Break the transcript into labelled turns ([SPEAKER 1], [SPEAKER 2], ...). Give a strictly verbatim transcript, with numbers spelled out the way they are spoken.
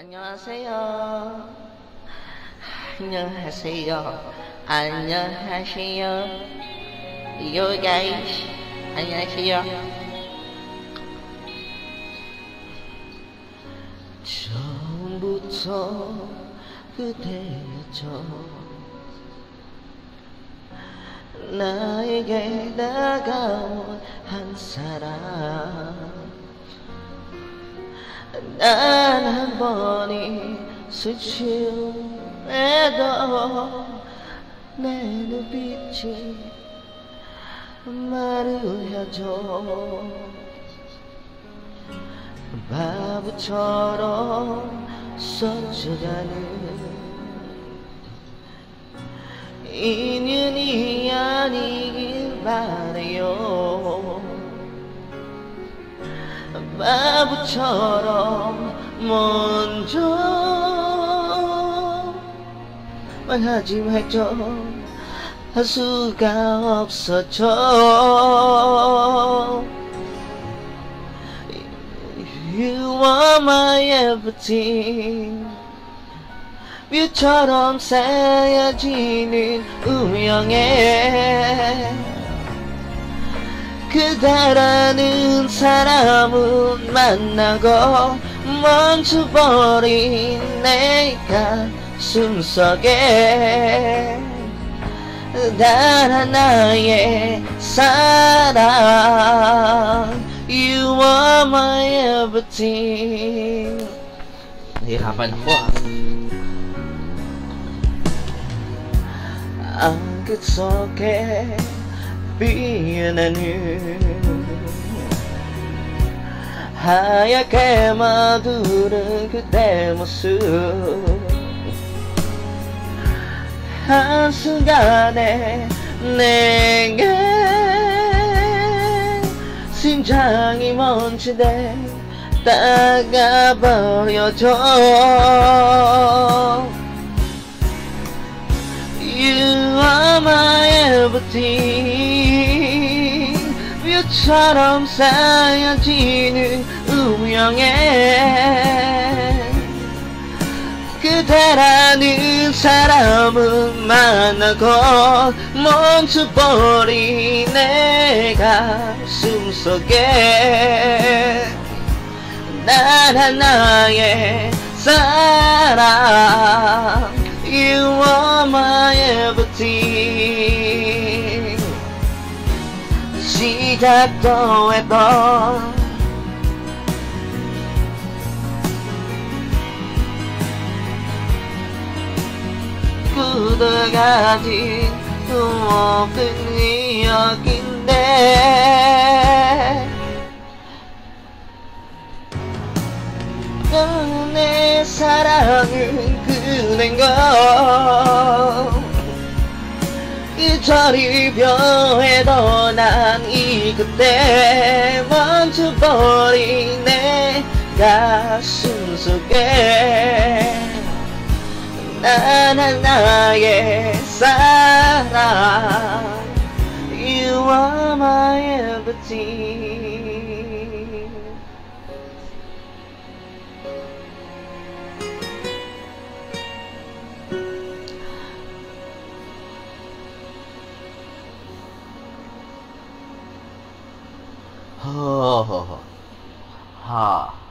[SPEAKER 1] 안녕하세요. 안녕하세요. 안녕하세요. You guys. 안녕하세요. 처음부터 그대였죠. 나에게 다가온 한 사람. 단 한 번이 스치움에도 내 눈빛이 말을 하죠. 바보처럼 서쳐가는 인연이 아니길 바래요. 바보처럼 먼저 말하지 말죠. 할 수가 없었죠. You are my everything. 뷰처럼 쌓여지는 운명에 그대라는 사람은 만나고 멈춰버린 내 가슴 속에 단 하나의 사랑. You are my everything. Nahihirapan ako ah. Ang kitsoke 피어나는 하얗게 마두른 그대 모습. 한순간에 내게 심장이 멈추대 다가버려져. You are my everything. 뷰처럼 쌓여지는 운명에 그대라는 사람은 만나고 멈춰버린 내 가슴 속에 단 하나의 사랑. You are my everything. 시작도 했던 굳어가진 없던 이야기인데 내 사랑은 그댄 걸 이철이 벼해도 난 이 그때 멈춰버린 내 가슴 속에 난 하나의 사랑. You are my everything. 허허허 하